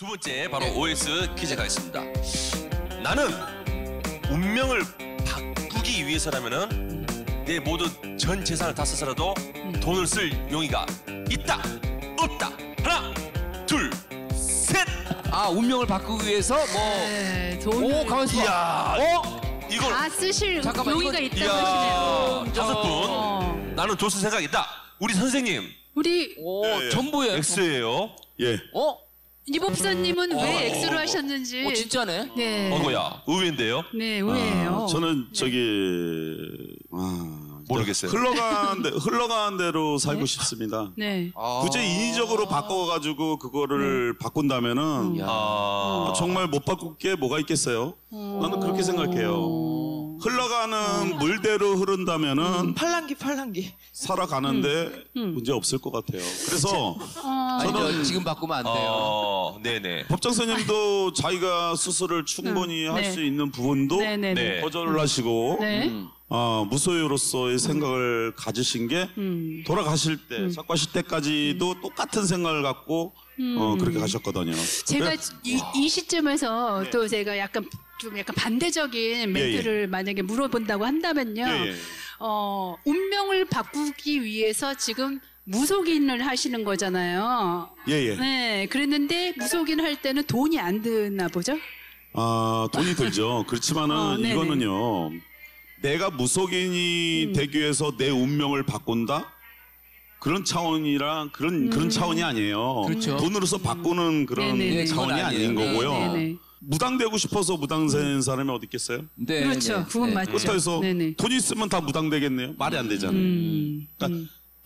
두 번째 바로 OX 퀴즈 가겠습니다. 나는 운명을 바꾸기 위해서라면은 내 모든 전 재산을 다 써서라도 돈을 쓸 용의가 있다, 없다. 하나, 둘, 셋. 아, 운명을 바꾸기 위해서 뭐. 네, 돈을 가만있어 봐. 이야, 이걸 다 쓰실 잠깐만, 용의가 이거- 있다고 하시네요. 다섯 분. 나는 돈 쓸 생각 있다. 우리 선생님 우리 오, 전부예요. X예요. 예. 이 법사님은 왜 X로 하셨는지. 진짜네. 네. 어거야, 의외인데요. 네, 의외예요. 저는 저기 모르겠어요. 흘러가는 대로 살고 싶습니다. 네. 굳이 인위적으로 바꿔가지고 그거를 바꾼다면은 정말 못 바꿀 게 뭐가 있겠어요? 나는 그렇게 생각해요. 흘러가는 물대로 흐른다면은 팔랑기. 살아가는데 문제 없을 것 같아요. 그래서 저는 지금 바꾸면 안 돼요. 네네. 법정 스님도 자기가 수술을 충분히 할 수 있는 부분도 네네네. 거절을 하시고 네. 무소유로서의 생각을 가지신 게 돌아가실 때, 석가실 때까지도 똑같은 생각을 갖고 그렇게 가셨거든요. 제가 이 시점에서 또 제가 약간 반대적인 멘트를 만약에 물어본다고 한다면요. 운명을 바꾸기 위해서 지금 무속인을 하시는 거잖아요. 네, 그랬는데 무속인 할 때는 돈이 안 드나 보죠? 돈이 들죠. 그렇지만은 이거는요. 내가 무속인이 되기 위해서 내 운명을 바꾼다? 그런 차원이랑 그런 차원이 아니에요. 그렇죠. 돈으로서 바꾸는 그런 네네. 차원이 그건 아닌 아니에요. 거고요. 네네. 무당되고 싶어서 무당된 사람이 어디 있겠어요? 네, 그렇죠. 그건 맞죠. 그렇다고 해서 네네. 돈 있으면 다 무당되겠네요? 말이 안 되잖아요. 그러니까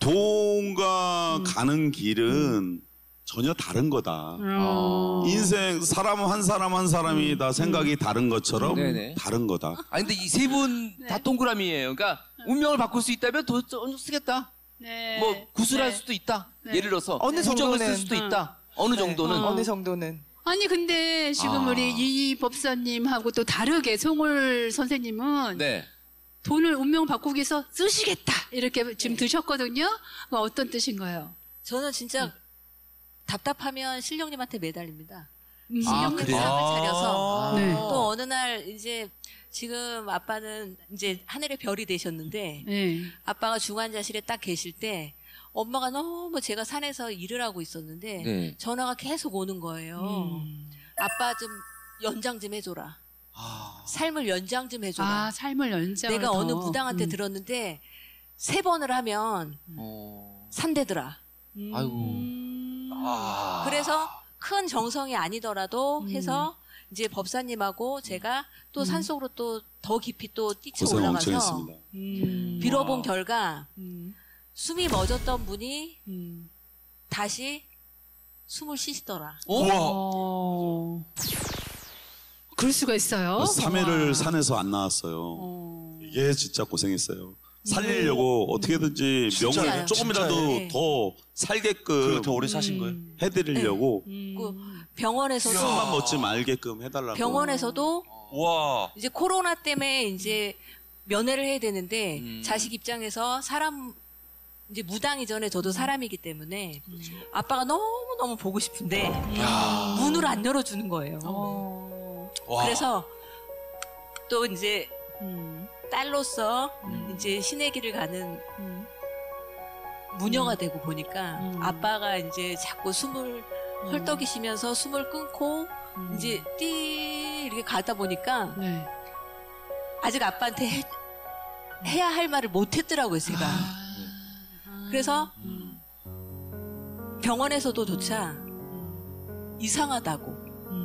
돈과 가는 길은 전혀 다른 거다. 인생 사람 한 사람이 다 생각이 다른 것처럼 네네. 다른 거다. 아니, 근데 이 세 분 다 동그라미예요. 그러니까 운명을 바꿀 수 있다면 돈 쓰겠다. 네. 뭐 구술할 네. 수도 있다. 예를 들어서 어느 부적을 쓸 정도는. 수도 있다. 어느 정도는. 어느 정도는. 아니 근데 지금 우리 이 법사님하고 또 다르게 송월 선생님은 네. 돈을 운명 바꾸기 위해서 쓰시겠다 이렇게 지금 드셨거든요. 그거 어떤 뜻인가요? 저는 진짜 답답하면 신령님한테 매달립니다. 그래요? 신령님 상을 차려서 네. 또 어느 날 이제 지금 아빠는 이제 하늘의 별이 되셨는데 네. 아빠가 중환자실에 딱 계실 때 엄마가 너무 제가 산에서 일을 하고 있었는데 네. 전화가 계속 오는 거예요. 아빠 좀 연장 좀 해줘라. 삶을 연장 좀 해줘라. 삶을 연장. 내가 어느 무당한테 들었는데 3번을 하면 산대더라. 아이고. 그래서 큰 정성이 아니더라도 해서 이제 법사님하고 제가 또 산속으로 또 더 깊이 또 뛰쳐 고생 엄청 올라가서 했습니다. 빌어본 결과 숨이 멎었던 분이 다시 숨을 쉬시더라. 우와. 그럴 수가 있어요. 3회를 산에서 안 나왔어요. 이게 진짜 고생했어요. 살리려고 어떻게든지 진짜요? 명을 조금이라도 진짜요? 더 살게끔 더 오래 사신 거예요? 해드리려고 그 병원에서도 숨만 멎지 말게끔 해달라고. 병원에서도 와. 이제 코로나 때문에 이제 면회를 해야 되는데 자식 입장에서 사람 이제 무당 이전에 저도 사람이기 때문에 아빠가 너무 보고 싶은데 문을 안 열어주는 거예요. 그래서 또 이제 딸로서 이제 신의 길을 가는 무녀가 되고 보니까 아빠가 이제 자꾸 숨을 헐떡이시면서 숨을 끊고 이제 이렇게 가다 보니까 네. 아직 아빠한테 해야 할 말을 못 했더라고요, 제가. 그래서 병원에서도 조차 이상하다고.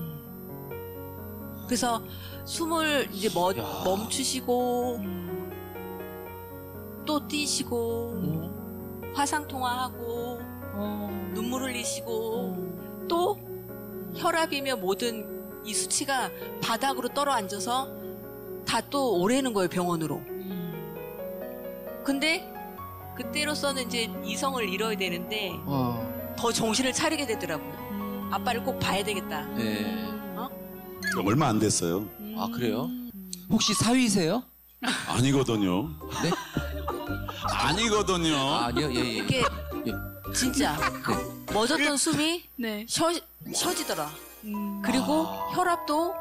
그래서 숨을 이제 멈추시고 또 뛰시고 화상통화하고 눈물 흘리시고 또 혈압이며 모든 이 수치가 바닥으로 떨어 앉아서 다 또 오래는 거예요, 병원으로. 근데 그때로서는 이제 이성을 잃어야 되는데 더 정신을 차리게 되더라고요. 아빠를 꼭 봐야 되겠다. 네. 얼마 안 됐어요. 아, 그래요? 혹시 사위세요? 아니거든요. 네? 아니거든요. 아니요, 예. 이게 진짜 멎었던 숨이 네. 쉬어지더라. 그리고 혈압도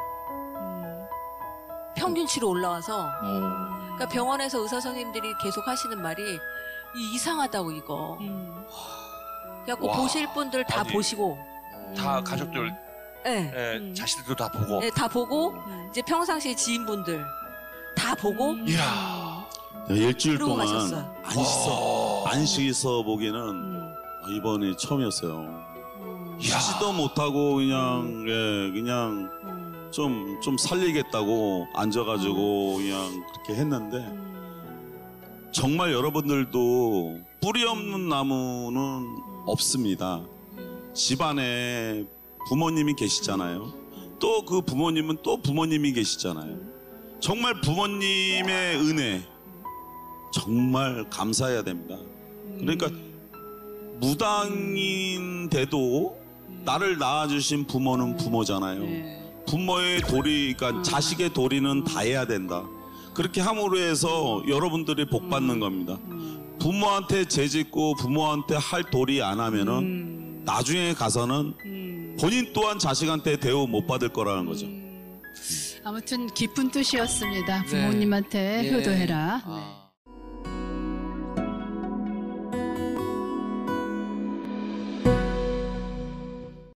평균치로 올라와서 그러니까 병원에서 의사 선생님들이 계속 하시는 말이 이상하다고 이거. 그래갖고 와. 보실 분들 다 아니. 보시고 다 가족들, 네. 자식들도 다 보고. 네, 다 보고 이제 평상시에 지인분들 다 보고 이야. 일주일 그러고 동안 가셨어요. 안식 있어 보기는 이번이 처음이었어요. 쉬지도 못하고 그냥 좀 살리겠다고 앉아가지고 그냥 그렇게 했는데 정말 여러분들도 뿌리 없는 나무는 없습니다. 집안에 부모님이 계시잖아요. 또 그 부모님은 또 부모님이 계시잖아요. 정말 부모님의 은혜 정말 감사해야 됩니다. 그러니까 무당인데도 나를 낳아주신 부모는 부모잖아요. 부모의 도리, 그러니까 자식의 도리는 다 해야 된다. 그렇게 함으로 해서 여러분들이 복 받는 겁니다. 부모한테 죄짓고 부모한테 할 도리 안 하면은 나중에 가서는 본인 또한 자식한테 대우 못 받을 거라는 거죠. 아무튼 깊은 뜻이었습니다. 부모님한테 네. 효도해라. 아.